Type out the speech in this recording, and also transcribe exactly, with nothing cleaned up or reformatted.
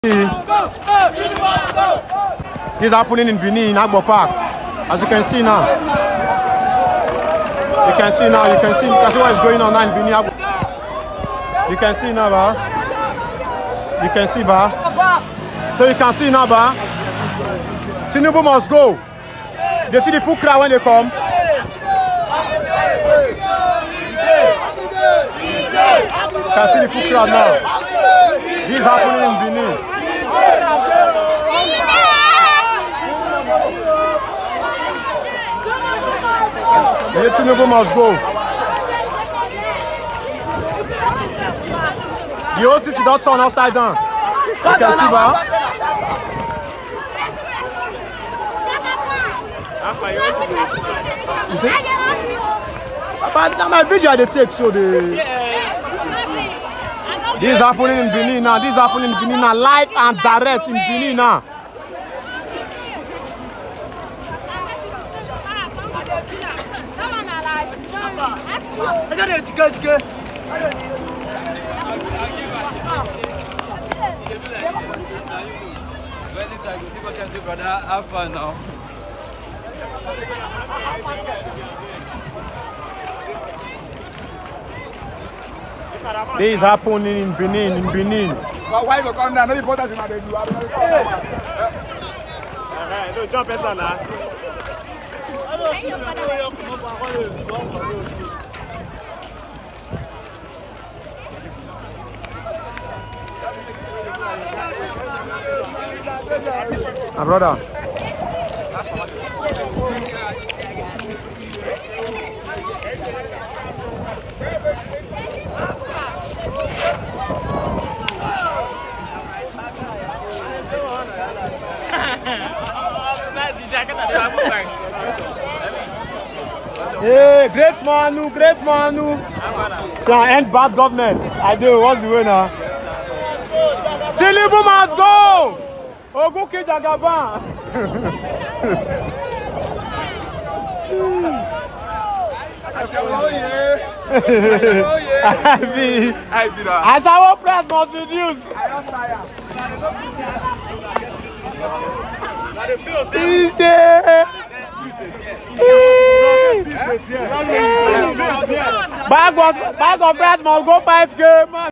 This is happening in Benin, in Agbor Park. As you can see now. You can see now, you can see, you can see what is going on now in Benin. Agbor. You can see now, ba. You can see, ba. So you can see now, ba. Tinubu must go. They see the full crowd when they come. You can see the full crowd now. This is happening in Benin. The Tinubu must go. The whole city don't turn upside down. You can see, ba. You see? But now my video they take so the. This is happening in Benin now. This is happening in Benin now, live and direct in Benin now. This is happening in Benin, in Benin. Why you come down? No important in my baby. No jump better now. My brother. Hey, great manu, great manu. So I end bad government. I do. What's the way now? Tinubu must go. Oguke Jagaban. As our press must reduce. Bag was bag of press must go five K.